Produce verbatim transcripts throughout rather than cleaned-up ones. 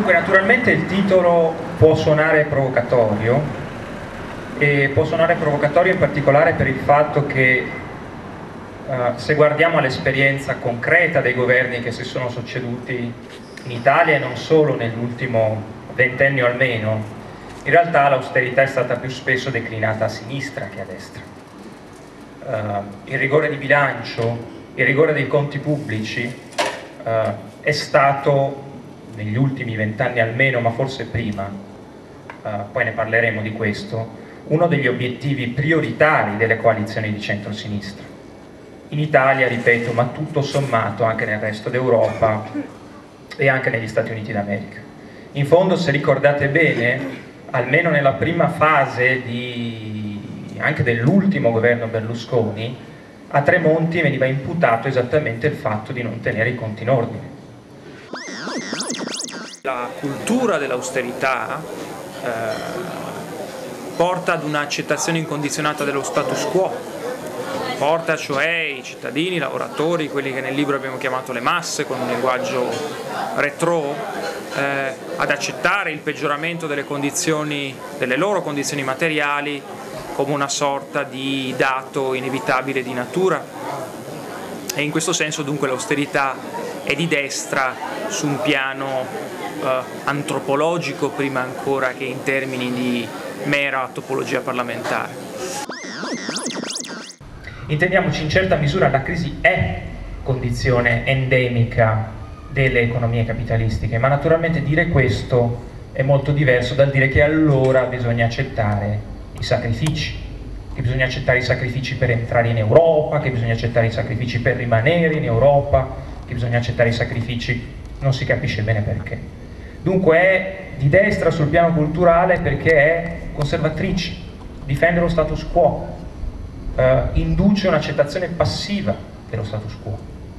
Dunque, naturalmente il titolo può suonare provocatorio, e può suonare provocatorio in particolare per il fatto che uh, se guardiamo all'esperienza concreta dei governi che si sono succeduti in Italia e non solo nell'ultimo ventennio almeno, in realtà l'austerità è stata più spesso declinata a sinistra che a destra. Uh, il rigore di bilancio, il rigore dei conti pubblici uh, è stato negli ultimi vent'anni almeno, ma forse prima, uh, poi ne parleremo di questo, uno degli obiettivi prioritari delle coalizioni di centro-sinistra. In Italia, ripeto, ma tutto sommato anche nel resto d'Europa e anche negli Stati Uniti d'America. In fondo, se ricordate bene, almeno nella prima fase di, anche dell'ultimo governo Berlusconi, a Tremonti veniva imputato esattamente il fatto di non tenere i conti in ordine. La cultura dell'austerità eh, porta ad un'accettazione incondizionata dello status quo, porta cioè i cittadini, i lavoratori, quelli che nel libro abbiamo chiamato le masse con un linguaggio retro, eh, ad accettare il peggioramento delle condizioni, delle loro condizioni materiali come una sorta di dato inevitabile di natura. E in questo senso dunque l'austerità è di destra su un piano eh, antropologico prima ancora che in termini di mera topologia parlamentare. Intendiamoci, in certa misura la crisi è condizione endemica delle economie capitalistiche, ma naturalmente dire questo è molto diverso dal dire che allora bisogna accettare i sacrifici, che bisogna accettare i sacrifici per entrare in Europa, che bisogna accettare i sacrifici per rimanere in Europa, che bisogna accettare i sacrifici, non si capisce bene perché. Dunque è di destra sul piano culturale perché è conservatrice, difende lo status quo, eh, induce un'accettazione passiva dello status quo.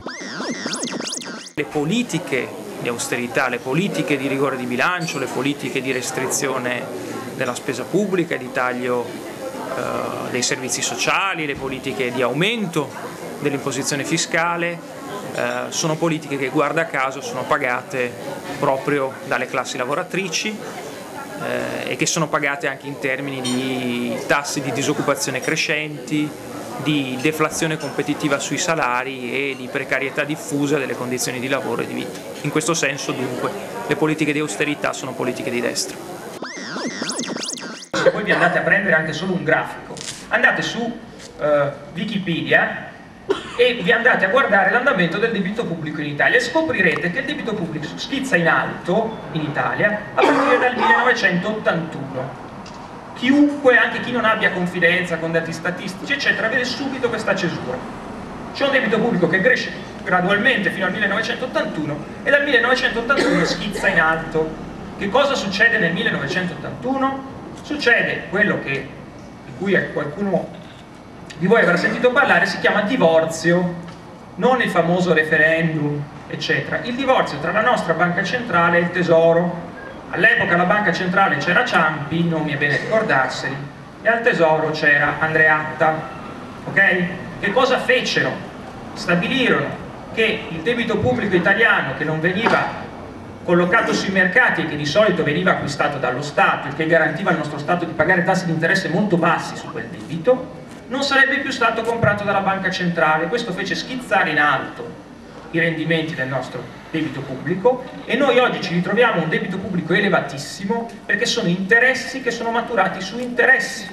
Le politiche di austerità, le politiche di rigore di bilancio, le politiche di restrizione della spesa pubblica e di taglio eh, dei servizi sociali, le politiche di aumento dell'imposizione fiscale, Eh, sono politiche che, guarda caso, sono pagate proprio dalle classi lavoratrici eh, e che sono pagate anche in termini di tassi di disoccupazione crescenti, di deflazione competitiva sui salari e di precarietà diffusa delle condizioni di lavoro e di vita. In questo senso, dunque, le politiche di austerità sono politiche di destra. Se voi vi andate a prendere anche solo un grafico, andate su uh, Wikipedia e vi andate a guardare l'andamento del debito pubblico in Italia e scoprirete che il debito pubblico schizza in alto in Italia a partire dal millenovecentottantuno. Chiunque, anche chi non abbia confidenza con dati statistici eccetera, vede subito questa cesura. C'è un debito pubblico che cresce gradualmente fino al millenovecentottantuno e dal millenovecentottantuno schizza in alto. Che cosa succede nel millenovecentottantuno? Succede quello che, di cui qualcuno di voi avrà sentito parlare, si chiama divorzio, non il famoso referendum, eccetera. Il divorzio tra la nostra banca centrale e il tesoro. All'epoca la banca centrale c'era Ciampi, non mi è bene ricordarseli, e al tesoro c'era Andreatta. Ok? Che cosa fecero? Stabilirono che il debito pubblico italiano, che non veniva collocato sui mercati e che di solito veniva acquistato dallo Stato, il che garantiva al nostro Stato di pagare tassi di interesse molto bassi su quel debito, non sarebbe più stato comprato dalla banca centrale. Questo fece schizzare in alto i rendimenti del nostro debito pubblico e noi oggi ci ritroviamo un debito pubblico elevatissimo perché sono interessi che sono maturati su interessi.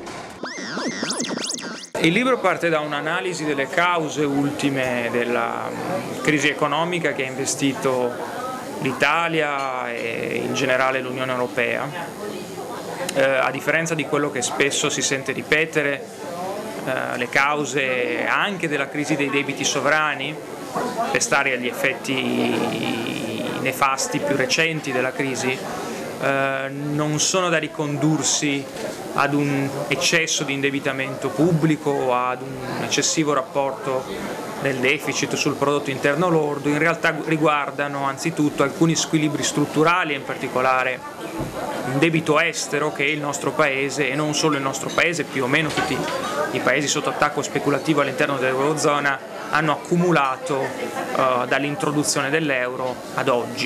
Il libro parte da un'analisi delle cause ultime della crisi economica che ha investito l'Italia e in generale l'Unione Europea. Eh, a differenza di quello che spesso si sente ripetere, Uh, le cause anche della crisi dei debiti sovrani, per stare agli effetti nefasti più recenti della crisi, uh, non sono da ricondursi ad un eccesso di indebitamento pubblico o ad un eccessivo rapporto del deficit sul prodotto interno lordo. In realtà riguardano anzitutto alcuni squilibri strutturali, in particolare un debito estero che il nostro paese, e non solo il nostro paese, più o meno tutti i paesi sotto attacco speculativo all'interno dell'Eurozona hanno accumulato uh, dall'introduzione dell'euro ad oggi.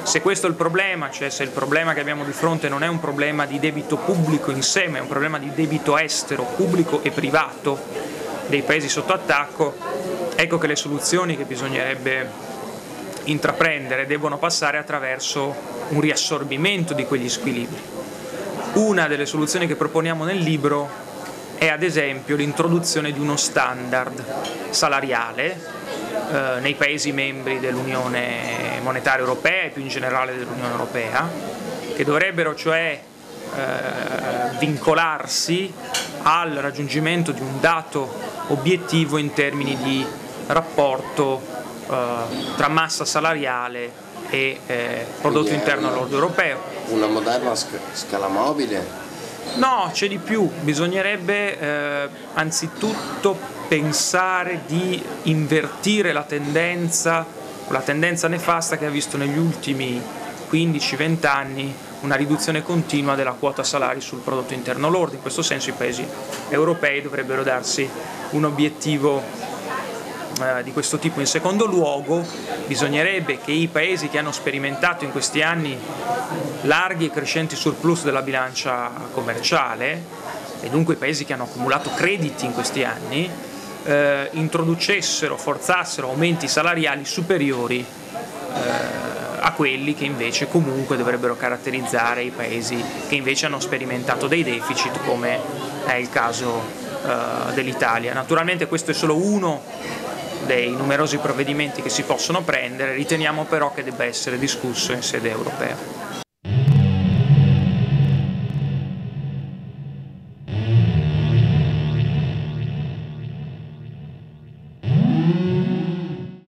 Se questo è il problema, cioè se il problema che abbiamo di fronte non è un problema di debito pubblico in sé, ma è un problema di debito estero, pubblico e privato dei paesi sotto attacco, ecco che le soluzioni che bisognerebbe intraprendere devono passare attraverso un riassorbimento di quegli squilibri. Una delle soluzioni che proponiamo nel libro è ad esempio l'introduzione di uno standard salariale eh, nei Paesi membri dell'Unione Monetaria Europea e più in generale dell'Unione Europea, che dovrebbero cioè eh, vincolarsi al raggiungimento di un dato obiettivo in termini di rapporto eh, tra massa salariale e eh, prodotto Quindi interno una, lordo europeo. Una moderna sc scala mobile? No, c'è di più, bisognerebbe eh, anzitutto pensare di invertire la tendenza, la tendenza nefasta che ha visto negli ultimi quindici venti anni una riduzione continua della quota salari sul prodotto interno lordo. In questo senso i paesi europei dovrebbero darsi un obiettivo eh, di questo tipo. In secondo luogo, bisognerebbe che i paesi che hanno sperimentato in questi anni larghi e crescenti surplus della bilancia commerciale, e dunque i paesi che hanno accumulato crediti in questi anni, eh, introducessero, forzassero aumenti salariali superiori eh, a quelli che invece comunque dovrebbero caratterizzare i paesi che invece hanno sperimentato dei deficit, come è il caso eh, dell'Italia. Naturalmente questo è solo uno dei numerosi provvedimenti che si possono prendere, riteniamo però che debba essere discusso in sede europea.